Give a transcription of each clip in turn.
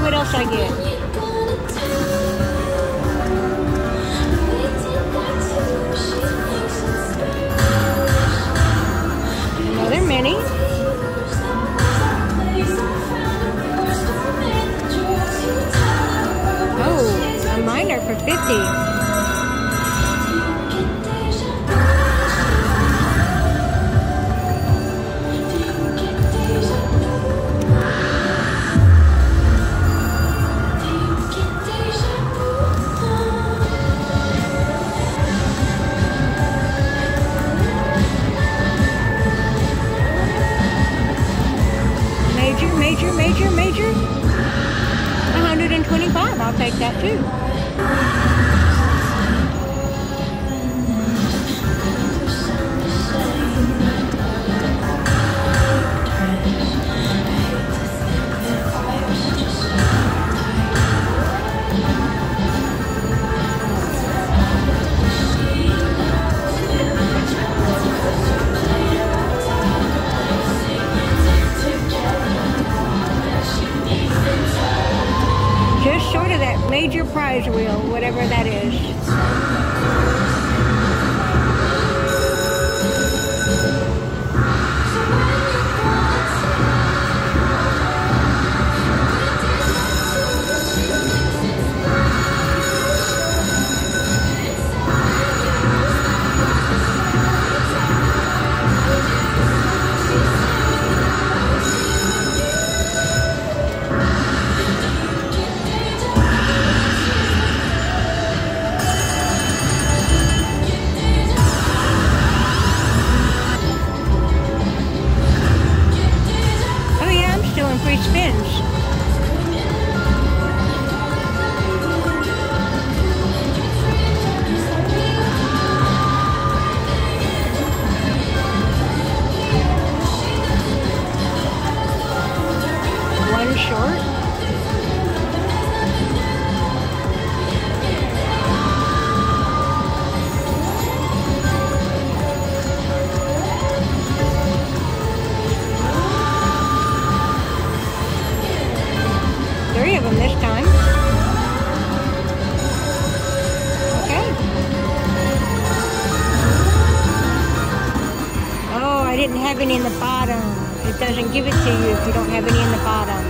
what else I get? Another mini. Oh, a minor for 50. Major. 125. I'll take that too. Just short of that major prize wheel, whatever that is. Free spins. One short. Three of them this time. Okay. Oh, I didn't have any in the bottom. It doesn't give it to you if you don't have any in the bottom.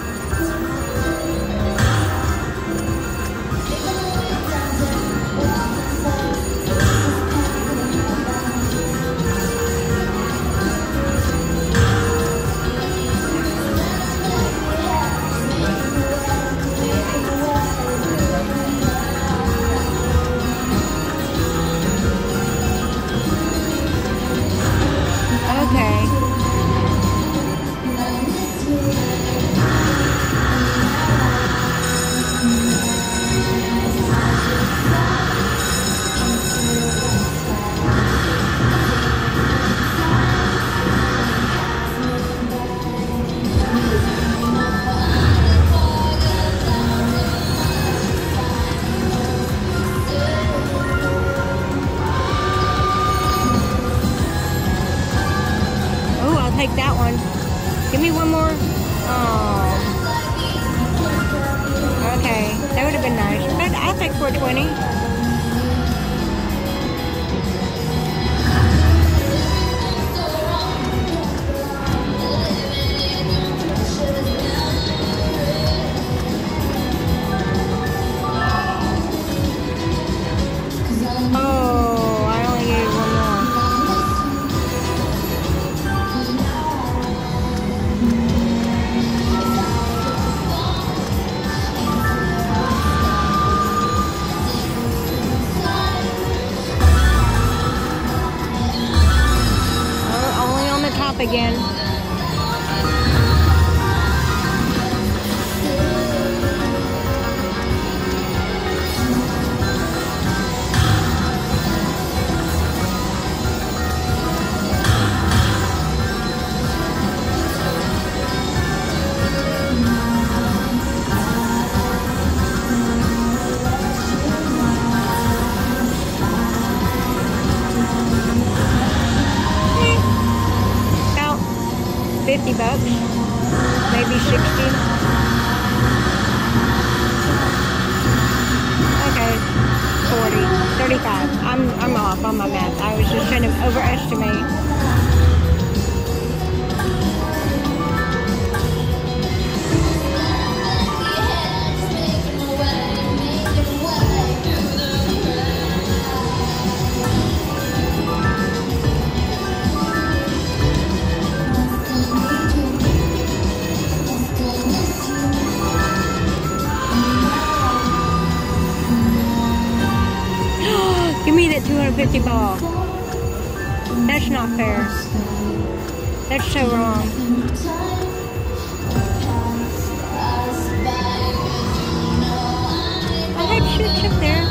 Take that one. Give me one more. Oh. Okay, that would have been nice. But I'll take 420. Oh, I only gave one more. $50 ball. That's not fair. That's so wrong. I had shoots up there.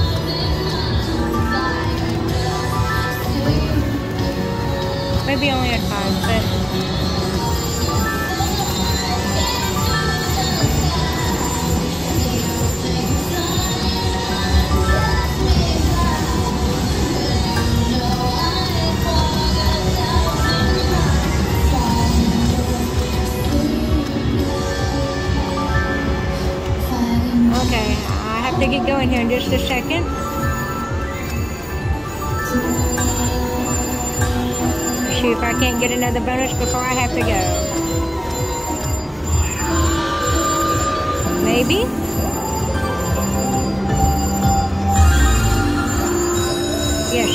Maybe only at 5, but... Okay, I have to get going here in just a second. See if I can't get another bonus before I have to go. Maybe? Yes.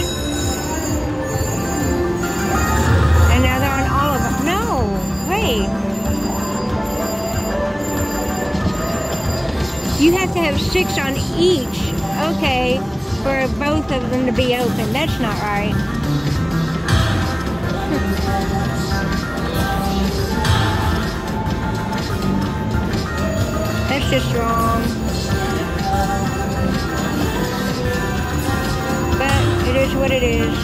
And now they're on all of them. No, wait. You have to have 6 on each, okay, for both of them to be open. That's not right. That's just wrong. But it is what it is.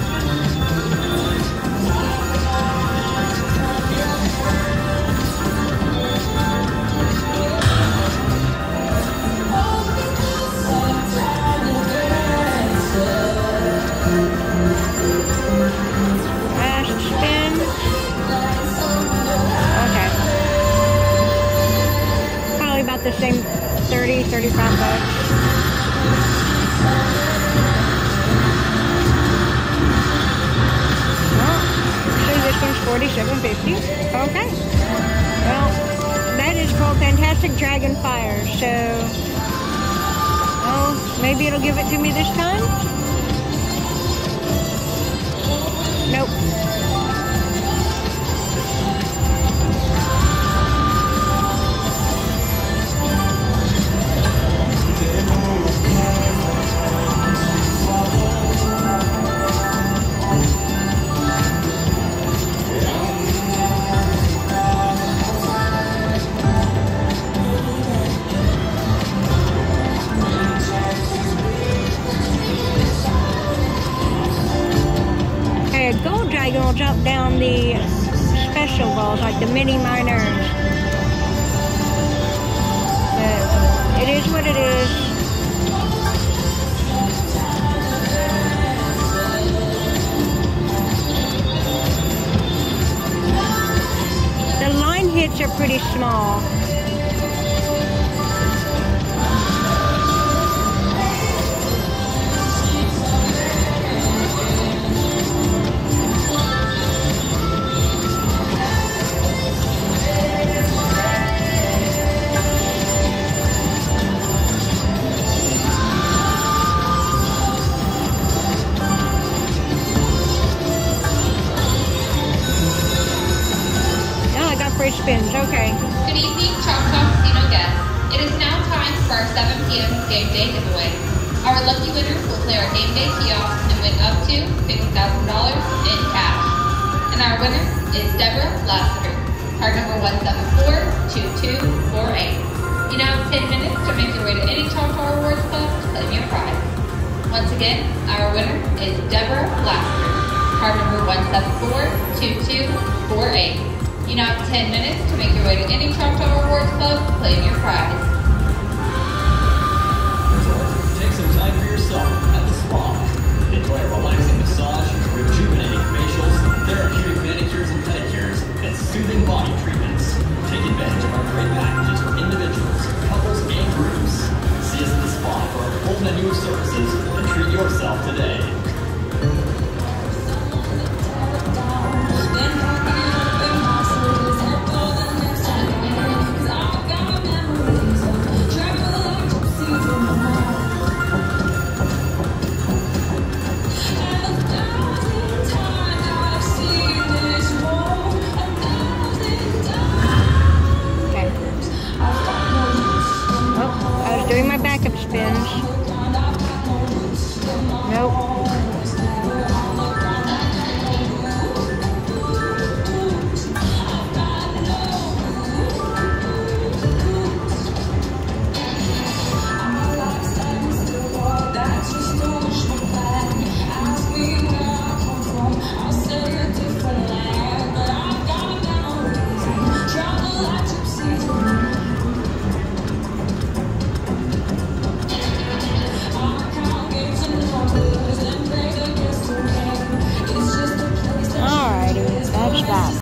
The same 30, 35 bucks. Well, see, this one's $47.50. Okay. Well, that is called Fantastic Dragon Fire. So, oh, maybe it'll give it to me this time? Nope. Gold dragon will drop down the special balls, like the mini minors. But it is what it is. The line hits are pretty small. Spins, okay. Good evening, Choctaw Casino guests. It is now time for our 7 p.m. game day giveaway. Our lucky winners will play our game day kiosk and win up to $50,000 in cash. And our winner is Deborah Lassiter, card number 1742248. You now have 10 minutes to make your way to any Choctaw Rewards Club to claim your prize. Once again, our winner is Deborah Lassiter, card number 1742248. You now have 10 minutes to make your way to any Choctaw Rewards Club to claim your prize.